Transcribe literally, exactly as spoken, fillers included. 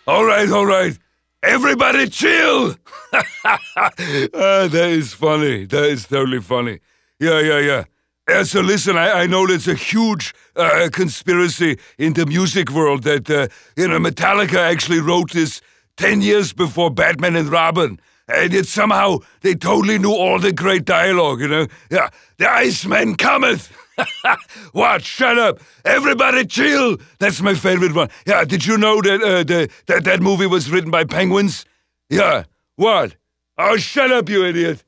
All right, all right. Everybody chill! uh, that is funny. That is totally funny. Yeah, yeah, yeah. Uh, so listen, I, I know there's a huge uh, conspiracy in the music world that, uh, you know, Metallica actually wrote this ten years before Batman and Robin. And yet somehow they totally knew all the great dialogue, you know? Yeah, the Iceman cometh! What? Shut up! Everybody chill! That's my favorite one. Yeah, did you know that uh, the, that that movie was written by penguins? Yeah. What? Oh, shut up, you idiot!